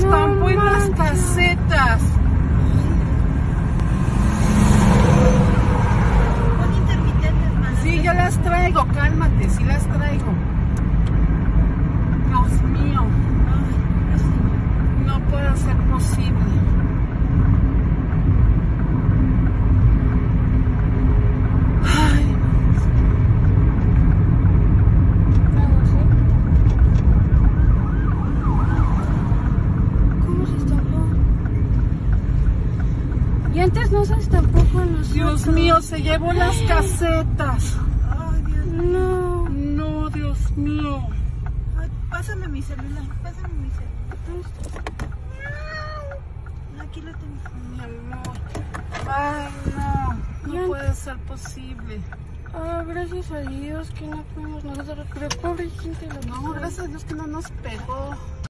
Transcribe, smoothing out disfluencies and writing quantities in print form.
estampó en las casetas. Pon intermitentes, man. Sí, ya las traigo, cálmate, sí las traigo. Dios mío, no puede ser posible. Ay, ¿Cómo se estampó? Y antes no se estampó con nosotros. Dios mío, se llevó las casetas. Ay, Dios mío. No, no, Dios mío. Ay, pásame mi celular, pásame mi celular. Aquí lo tengo. Mi amor. Ay, no. No puede ser posible. Ah, gracias a Dios que no fuimos nosotros, pero pobre gente. No, gracias a Dios que no nos pegó.